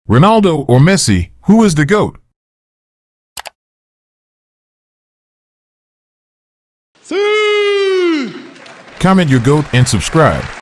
Ronaldo or Messi, who is the GOAT? Comment your GOAT and subscribe.